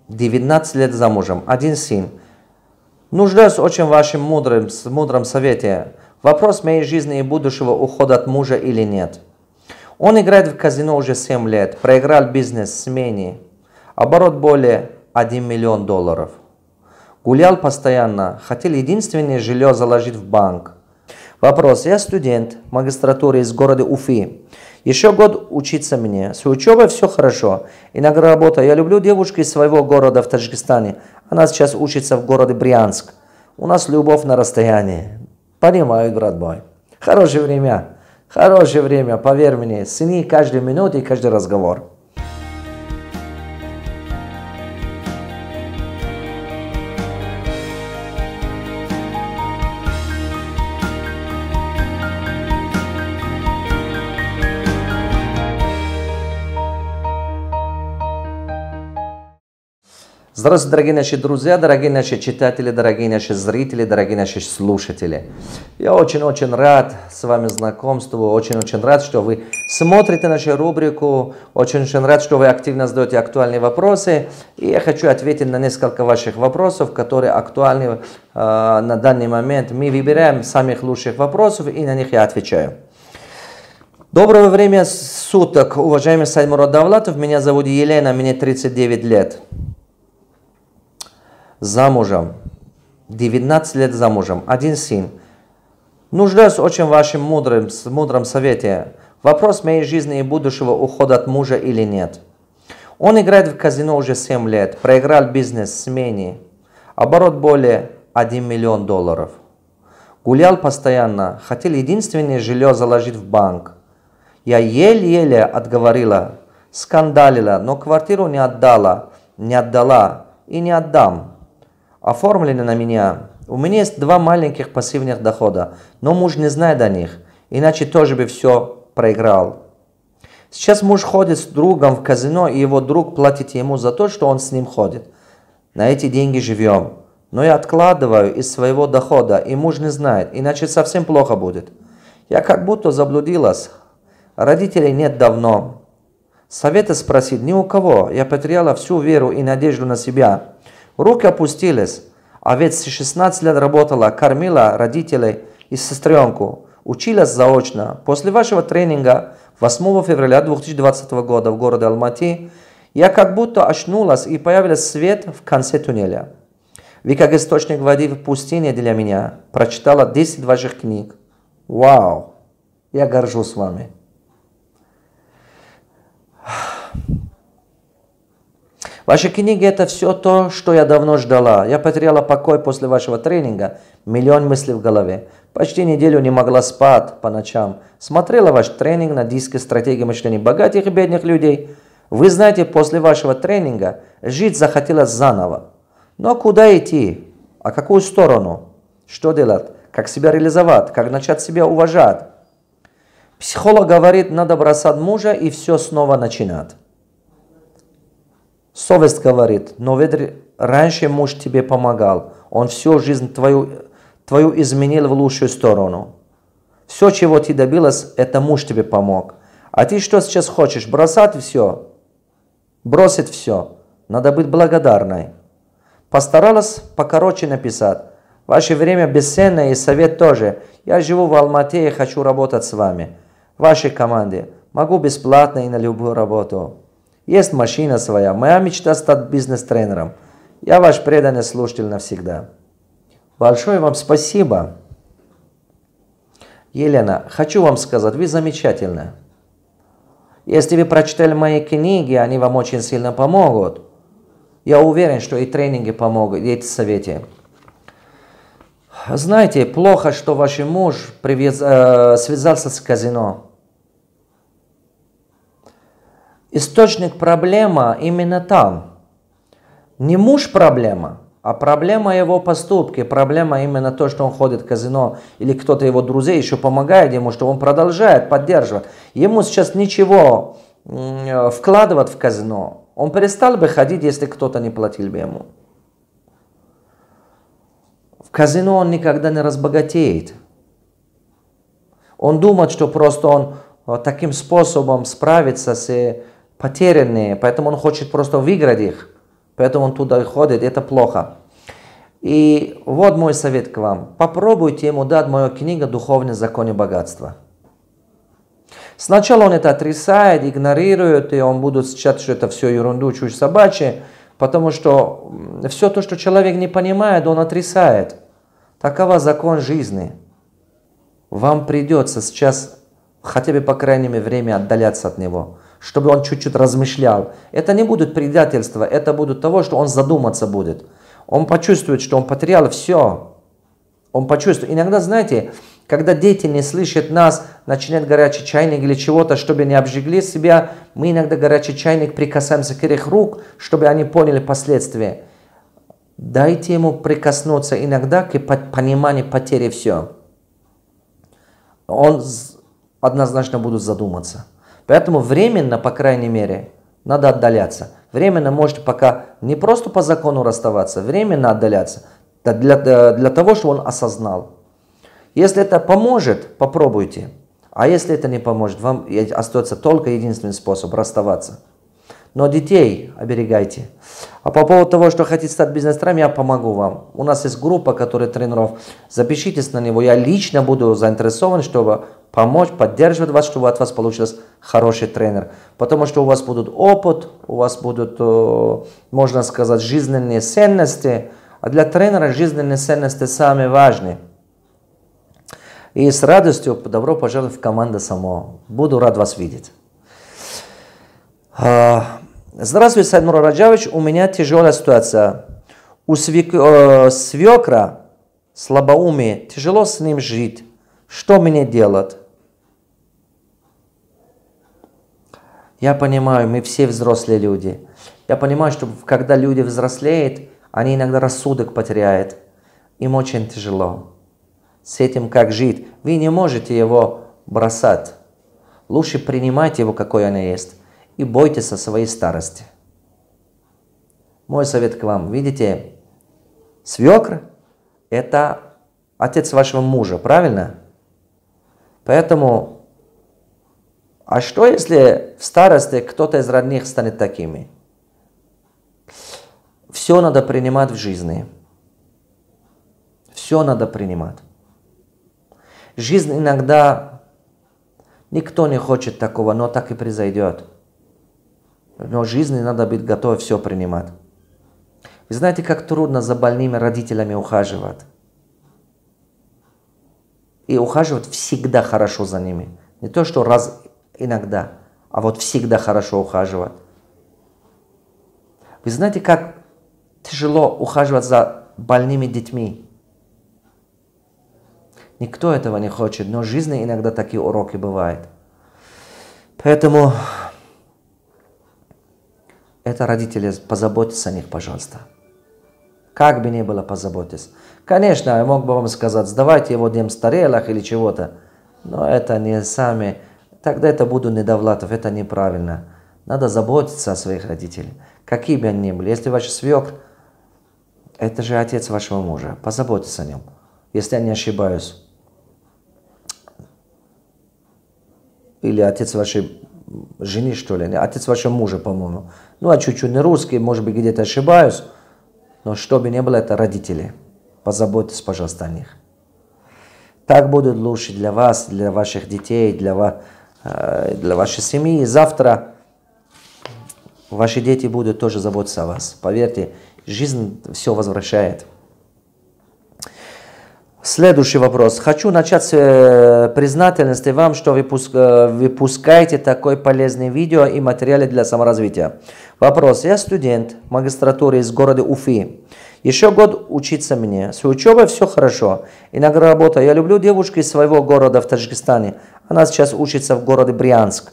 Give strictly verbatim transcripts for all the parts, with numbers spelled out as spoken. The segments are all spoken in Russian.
девятнадцать лет замужем, один сын. Нуждаюсь очень в вашем мудром, мудром совете. Вопрос моей жизни и будущего ухода от мужа или нет. Он играет в казино уже семь лет, проиграл бизнес в смене, оборот более один миллион долларов. Гулял постоянно, хотел единственное жилье заложить в банк. Вопрос. Я студент магистратуры из города Уфы. Еще год учиться мне. С учебой все хорошо. Иногда работа. Я люблю девушку из своего города в Таджикистане. Она сейчас учится в городе Брянск. У нас любовь на расстоянии. Понимаю, брат мой. Хорошее время. Хорошее время, поверь мне. Цени каждую минуту и каждый разговор. Здравствуйте, дорогие наши друзья, дорогие наши читатели, дорогие наши зрители, дорогие наши слушатели. Я очень-очень рад с вами знакомству, очень-очень рад, что вы смотрите нашу рубрику, очень-очень рад, что вы активно задаете актуальные вопросы. И я хочу ответить на несколько ваших вопросов, которые актуальны э, на данный момент. Мы выбираем самых лучших вопросов и на них я отвечаю. Доброго времени суток, уважаемый Саймурод Давлатов. Меня зовут Елена, мне тридцать девять лет. Замужем, девятнадцать лет замужем, один сын. Нуждаюсь очень в вашем мудром, мудром совете. Вопрос моей жизни и будущего ухода от мужа или нет. Он играет в казино уже семь лет, проиграл бизнес в смене, оборот более один миллион долларов. Гулял постоянно, хотел единственное жилье заложить в банк. Я еле-еле отговорила, скандалила, но квартиру не отдала, не отдала и не отдам. Оформлены на меня. У меня есть два маленьких пассивных дохода, но муж не знает о них, иначе тоже бы все проиграл. Сейчас муж ходит с другом в казино, и его друг платит ему за то, что он с ним ходит. На эти деньги живем. Но я откладываю из своего дохода, и муж не знает, иначе совсем плохо будет. Я как будто заблудилась. Родителей нет давно. Совета спросить ни у кого. Я потеряла всю веру и надежду на себя. Руки опустились, а ведь с шестнадцати лет работала, кормила родителей и сестренку, училась заочно. После вашего тренинга восьмого февраля две тысячи двадцатого года в городе Алматы я как будто очнулась и появился свет в конце туннеля. Вы как источник воды в пустыне для меня прочитала десять ваших книг. Вау! Я горжусь вами. Ваши книги – это все то, что я давно ждала. Я потеряла покой после вашего тренинга, миллион мыслей в голове. Почти неделю не могла спать по ночам. Смотрела ваш тренинг на диске «Стратегия мышления богатых и бедных людей». Вы знаете, после вашего тренинга жить захотелось заново. Но куда идти? А какую сторону? Что делать? Как себя реализовать? Как начать себя уважать? Психолог говорит, надо бросать мужа и все снова начинать. Совесть говорит, но ведь раньше муж тебе помогал, он всю жизнь твою, твою изменил в лучшую сторону. Все, чего ты добилась, это муж тебе помог. А ты что сейчас хочешь, бросать все? Бросить все. Надо быть благодарной. Постаралась покороче написать. Ваше время бесценное и совет тоже. Я живу в Алмате и хочу работать с вами. В вашей команде. Могу бесплатно и на любую работу. Есть машина своя. Моя мечта стать бизнес-тренером. Я ваш преданный слушатель навсегда. Большое вам спасибо. Елена, хочу вам сказать, вы замечательны. Если вы прочитали мои книги, они вам очень сильно помогут. Я уверен, что и тренинги помогут, и эти советы. Знаете, плохо, что ваш муж привез, э, связался с казино. Источник проблемы именно там. Не муж проблема, а проблема его поступки. Проблема именно то, что он ходит в казино, или кто-то его друзей еще помогает ему, что он продолжает поддерживать. Ему сейчас ничего вкладывать в казино. Он перестал бы ходить, если кто-то не платил бы ему. В казино он никогда не разбогатеет. Он думает, что просто он таким способом справится с потерянными, поэтому он хочет просто выиграть их. Поэтому он туда ходит, это плохо. И вот мой совет к вам. Попробуйте ему дать мою книгу «Духовные законы богатства». Сначала он это отрицает, игнорирует, и он будет считать, что это все ерунду, чушь собачья, потому что все то, что человек не понимает, он отрицает. Такова закон жизни. Вам придется сейчас хотя бы, по крайней мере, время отдаляться от него, чтобы он чуть-чуть размышлял. Это не будет предательства, это будет того, что он задуматься будет. Он почувствует, что он потерял все. Он почувствует. Иногда, знаете, когда дети не слышат нас, начинает горячий чайник или чего-то, чтобы не обжигли себя, мы иногда горячий чайник прикасаемся к их рук, чтобы они поняли последствия. Дайте ему прикоснуться иногда к пониманию потери все. Он однозначно будет задуматься. Поэтому временно, по крайней мере, надо отдаляться. Временно можете пока не просто по закону расставаться, временно отдаляться, для, для того, чтобы он осознал. Если это поможет, попробуйте. А если это не поможет, вам остается только единственный способ расставаться. Но детей оберегайте. А по поводу того, что хотите стать бизнес-тренером, я помогу вам. У нас есть группа, которая тренеров. Запишитесь на него. Я лично буду заинтересован, чтобы помочь, поддерживать вас, чтобы от вас получился хороший тренер. Потому что у вас будет опыт, у вас будут, можно сказать, жизненные ценности. А для тренера жизненные ценности самые важные. И с радостью добро пожаловать в команду САМО. Буду рад вас видеть. Здравствуйте, Сайдмур Раджавович. У меня тяжелая ситуация. У свек... э, свекра слабоумие. Тяжело с ним жить. Что мне делать? Я понимаю, мы все взрослые люди. Я понимаю, что когда люди взрослеют, они иногда рассудок потеряют. Им очень тяжело. С этим как жить? Вы не можете его бросать. Лучше принимайте его, какой он есть. И бойтесь о своей старости. Мой совет к вам. Видите, свекр – это отец вашего мужа, правильно? Поэтому, а что если в старости кто-то из родных станет такими? Все надо принимать в жизни. Все надо принимать. Жизнь иногда, никто не хочет такого, но так и произойдет. Но в жизни надо быть готовым все принимать. Вы знаете, как трудно за больными родителями ухаживать. И ухаживать всегда хорошо за ними. Не то, что раз иногда, а вот всегда хорошо ухаживать. Вы знаете, как тяжело ухаживать за больными детьми. Никто этого не хочет, но в жизни иногда такие уроки бывают. Поэтому это родители, позаботьтесь о них, пожалуйста. Как бы ни было, позаботьтесь. Конечно, я мог бы вам сказать, сдавайте его дем старелах или чего-то, но это не сами. Тогда это буду недовлатов, это неправильно. Надо заботиться о своих родителях, какие бы они ни были. Если ваш свекр, это же отец вашего мужа, позаботьтесь о нем, если я не ошибаюсь. Или отец вашей жены, что ли, отец вашего мужа, по-моему. Ну, а чуть-чуть не русский, может быть, где-то ошибаюсь. Но что бы ни было, это родители. Позаботьтесь, пожалуйста, о них. Так будет лучше для вас, для ваших детей, для, ва, для вашей семьи. И завтра ваши дети будут тоже заботиться о вас. Поверьте, жизнь все возвращает. Следующий вопрос. Хочу начать с э, признательности вам, что вы пуск, э, выпускаете такое полезное видео и материалы для саморазвития. Вопрос. Я студент магистратуры из города Уфы. Еще год учиться мне. С учебой все хорошо. Иногда работа. Я люблю девушку из своего города в Таджикистане. Она сейчас учится в городе Брянск.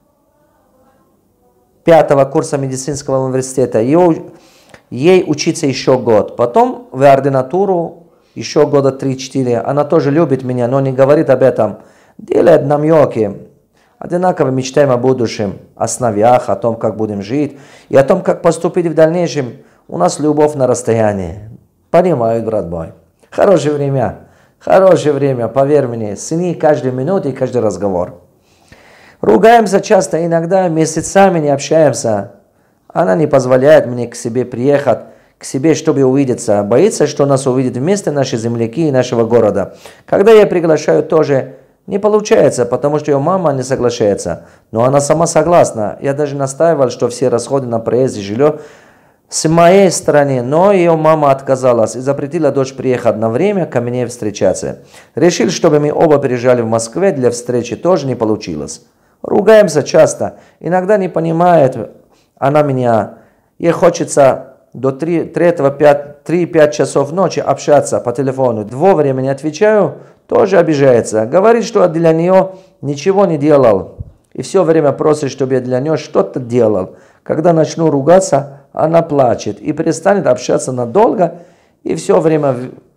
Пятого курса медицинского университета. Ее, ей учиться еще год. Потом в ординатуру. Еще года три-четыре. Она тоже любит меня, но не говорит об этом. Делает намеки. Одинаково мечтаем о будущем, о сновидях, о том, как будем жить, и о том, как поступить в дальнейшем. У нас любовь на расстоянии. Понимаю, брат мой. Хорошее время. Хорошее время, поверь мне. Цени каждую минуту и каждый разговор. Ругаемся часто, иногда месяцами не общаемся. Она не позволяет мне к себе приехать, к себе, чтобы увидеться. Боится, что нас увидят вместе наши земляки и нашего города. Когда я приглашаю, тоже не получается, потому что ее мама не соглашается. Но она сама согласна. Я даже настаивал, что все расходы на проезд и жилье с моей стороны, но ее мама отказалась и запретила дочь приехать на время ко мне встречаться. Решил, чтобы мы оба приезжали в Москве для встречи, тоже не получилось. Ругаемся часто. Иногда не понимает она меня. Ей хочется до три-пять часов ночи общаться по телефону. Вовремя не отвечаю, тоже обижается. Говорит, что я для нее ничего не делал. И все время просит, чтобы я для нее что-то делал. Когда начну ругаться, она плачет и перестанет общаться надолго. И все время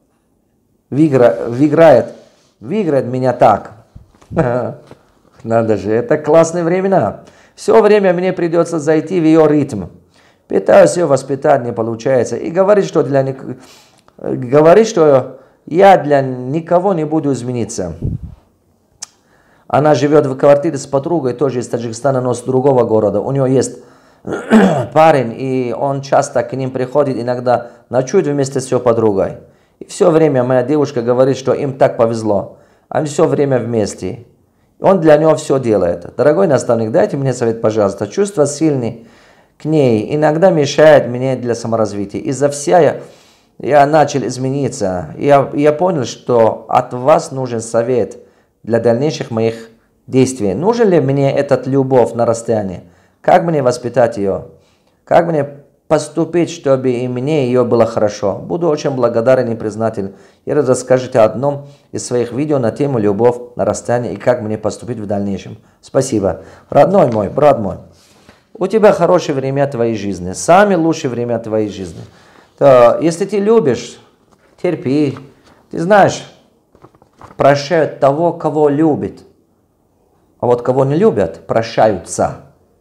выиграет, выиграет меня так. Надо же, это классные времена. Все время мне придется зайти в ее ритм. Пытаюсь ее воспитать, не получается. И говорит, что, для ник... говорит, что я для никого не буду измениться. Она живет в квартире с подругой, тоже из Таджикистана, но с другого города. У нее есть парень, и он часто к ним приходит, иногда ночует вместе с ее подругой. И все время моя девушка говорит, что им так повезло. Они все время вместе. Он для него все делает. Дорогой наставник, дайте мне совет, пожалуйста. Чувство сильное к ней иногда мешает мне для саморазвития. Из-за вся я, я начал измениться. Я, я понял, что от вас нужен совет для дальнейших моих действий. Нужен ли мне этот любовь на расстоянии? Как мне воспитать ее? Как мне поступить, чтобы и мне ее было хорошо? Буду очень благодарен и признателен. И расскажите о одном из своих видео на тему любовь на расстоянии и как мне поступить в дальнейшем. Спасибо. Родной мой, брат мой, у тебя хорошее время твоей жизни. Самые лучшие время твоей жизни. То, если ты любишь, терпи. Ты знаешь, прощают того, кого любит. А вот кого не любят, прощаются.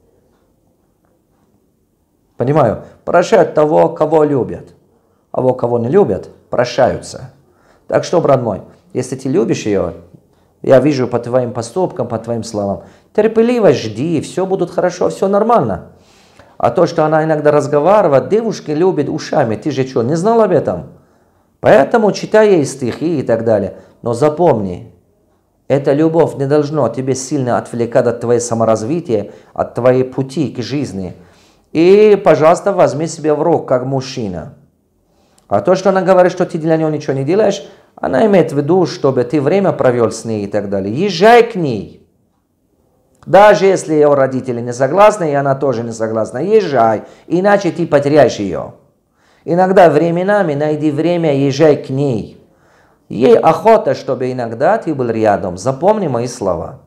Понимаю, прощают того, кого любят. А вот кого не любят, прощаются. Так что, брат мой, если ты любишь ее, я вижу по твоим поступкам, по твоим словам, терпеливо жди, все будет хорошо, все нормально. А то, что она иногда разговаривает, девушки любят ушами, ты же что, не знал об этом? Поэтому читай ей стихи и так далее. Но запомни, эта любовь не должна тебе сильно отвлекать от твоего саморазвития, от твоей пути к жизни. И, пожалуйста, возьми себя в руку, как мужчина. А то, что она говорит, что ты для нее ничего не делаешь, она имеет в виду, чтобы ты время провел с ней и так далее. Езжай к ней. Даже если ее родители не согласны, и она тоже не согласна, езжай, иначе ты потеряешь ее. Иногда временами найди время, езжай к ней. Ей охота, чтобы иногда ты был рядом. Запомни мои слова.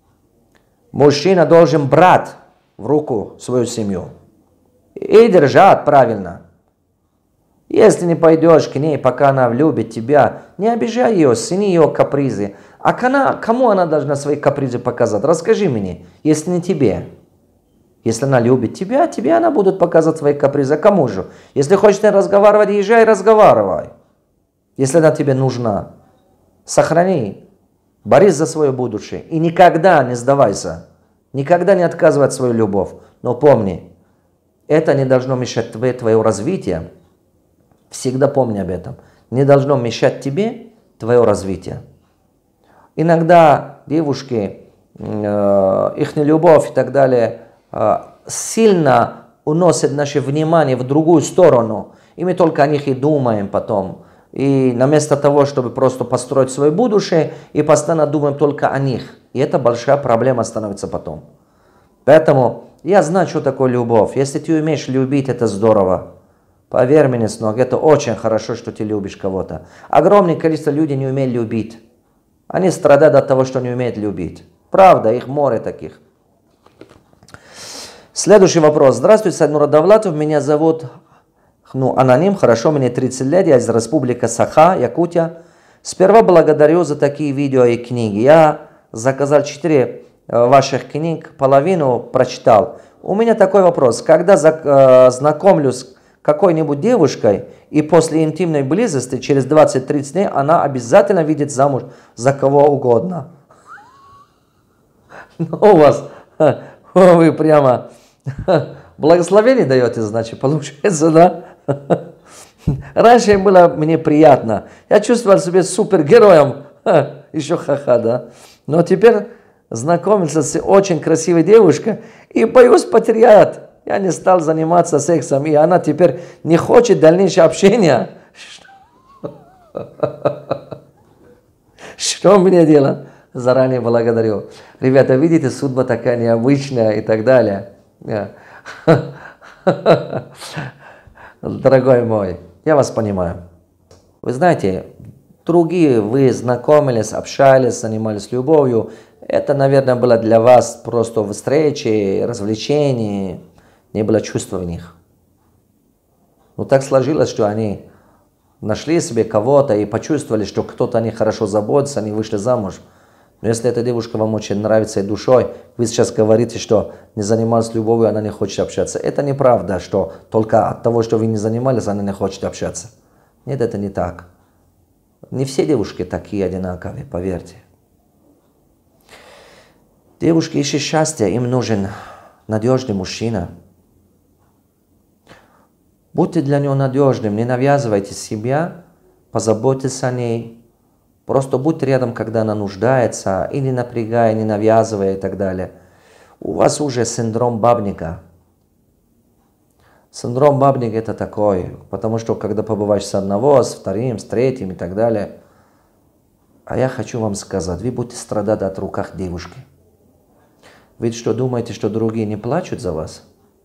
Мужчина должен брать в руку свою семью и держать правильно. Если не пойдешь к ней, пока она любит тебя, не обижай ее, цени ее капризы. А она, кому она должна свои капризы показать? Расскажи мне, если не тебе. Если она любит тебя, тебе она будет показывать свои капризы. А кому же? Если хочешь разговаривать, езжай, разговаривай. Если она тебе нужна, сохрани, борись за свое будущее. И никогда не сдавайся. Никогда не отказывай от свою любовь. Но помни, это не должно мешать твоему твоему развитию. Всегда помни об этом. Не должно мешать тебе твое развитие. Иногда девушки, э, их любовь и так далее, э, сильно уносят наше внимание в другую сторону. И мы только о них и думаем потом. И вместо того, чтобы просто построить свое будущее, и постоянно думаем только о них. И это большая проблема становится потом. Поэтому я знаю, что такое любовь. Если ты умеешь любить, это здорово. Поверь мне, сынок, это очень хорошо, что ты любишь кого-то. Огромное количество людей не умеют любить. Они страдают от того, что не умеют любить. Правда, их море таких. Следующий вопрос. Здравствуйте, Сайднур Давлатов. Меня зовут ну, аноним. Хорошо, мне тридцать лет. Я из Республики Саха, Якутия. Сперва благодарю за такие видео и книги. Я заказал четыре ваших книг, половину прочитал. У меня такой вопрос. Когда знакомлюсь с какой-нибудь девушкой, и после интимной близости, через двадцать-тридцать дней, она обязательно видит замуж за кого угодно. Ну, у вас, вы прямо Благословение даете, значит, получается, да? Раньше было мне приятно. Я чувствовал себя супергероем. Еще ха-ха, да? Но теперь знакомился с очень красивой девушкой и боюсь потерять. Я не стал заниматься сексом, и она теперь не хочет дальнейшего общения. Что мне делать? Заранее благодарю. Ребята, видите, судьба такая необычная и так далее. Дорогой мой, я вас понимаю. Вы знаете, другие, вы знакомились, общались, занимались любовью. Это, наверное, было для вас просто встречи, развлечения. Не было чувства в них. Но так сложилось, что они нашли себе кого-то и почувствовали, что кто-то о них хорошо заботится, они вышли замуж. Но если эта девушка вам очень нравится и душой, вы сейчас говорите, что не занималась любовью, она не хочет общаться. Это неправда, что только от того, что вы не занимались, она не хочет общаться. Нет, это не так. Не все девушки такие одинаковые, поверьте. Девушки ищут счастья, им нужен надежный мужчина. Будьте для него надежным, не навязывайте себя, позаботьтесь о ней. Просто будьте рядом, когда она нуждается, и не напрягая, не навязывая и так далее. У вас уже синдром бабника. Синдром бабника это такой, потому что когда побываешь с одного, с вторым, с третьим и так далее. А я хочу вам сказать, вы будете страдать от руках девушки. Вы что, думаете, что другие не плачут за вас?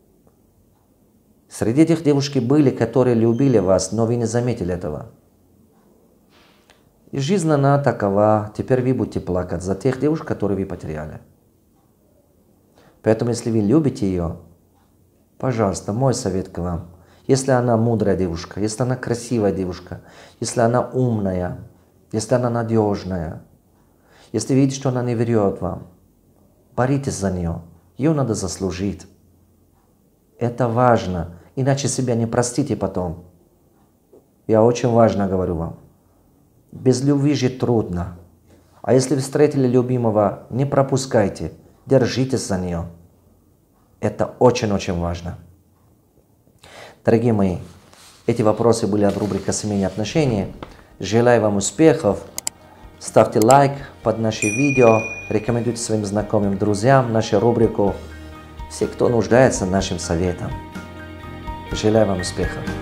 Среди этих девушек были, которые любили вас, но вы не заметили этого. И жизнь она такова, теперь вы будете плакать за тех девушек, которые вы потеряли. Поэтому, если вы любите ее, пожалуйста, мой совет к вам. Если она мудрая девушка, если она красивая девушка, если она умная, если она надежная, если видите, что она не врет вам, боритесь за нее. Ее надо заслужить. Это важно, иначе себя не простите потом. Я очень важно говорю вам. Без любви жить трудно. А если вы встретили любимого, не пропускайте, держитесь за нее. Это очень-очень важно. Дорогие мои, эти вопросы были от рубрики «Семейные отношения». Желаю вам успехов. Ставьте лайк под наши видео, рекомендуйте своим знакомым, друзьям нашу рубрику. Все, кто нуждается нашим советом. Желаю вам успехов.